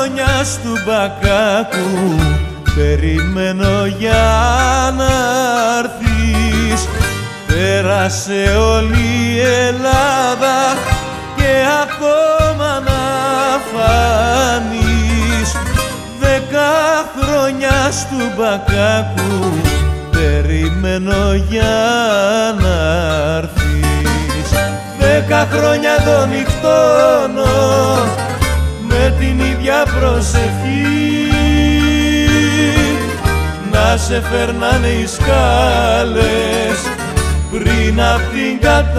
χρόνια στου Μπακάκου περιμένω για να έρθεις. Πέρασε όλη η Ελλάδα και ακόμα να φανείς. 10 χρόνια στου Μπακάκου περιμένω για να έρθεις. 10 χρόνια εδώ νυχτώνω με την ίδια προσευχή, να σε φέρνανε οι σκάλες πριν απ' την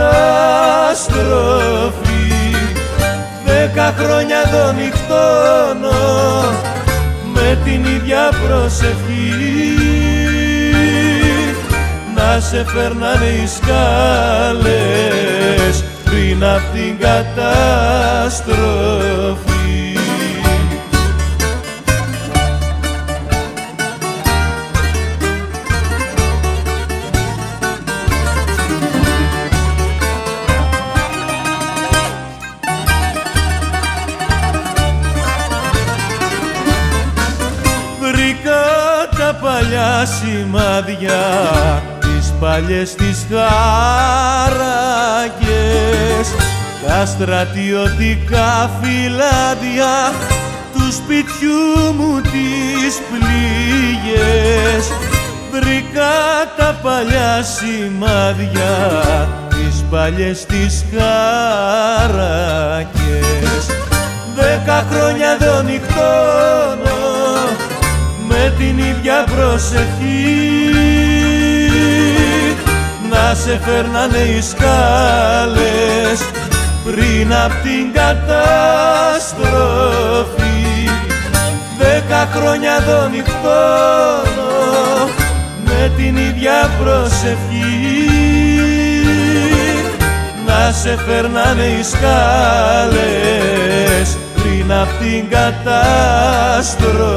καταστροφή. 10 χρόνια εδώ νυχτώνω με την ίδια προσευχή, να σε φέρνανε οι σκάλες πριν απ' την καταστροφή. Τα παλιά σημάδια, τις παλιές τις χαράκες, τα στρατιωτικά φυλάδια του σπιτιού μου τις πληγές. Βρήκα τα παλιά σημάδια, τις παλιές τις χαράκες. 10 χρόνια εδώ νυχτώνω με την ίδια προσευχή, να σε φέρνανε οι σκάλες πριν απ' την καταστροφή. 10 χρόνια εδώ νυχτώνω με την ίδια προσευχή, να σε φέρνανε οι σκάλες πριν απ' την καταστροφή.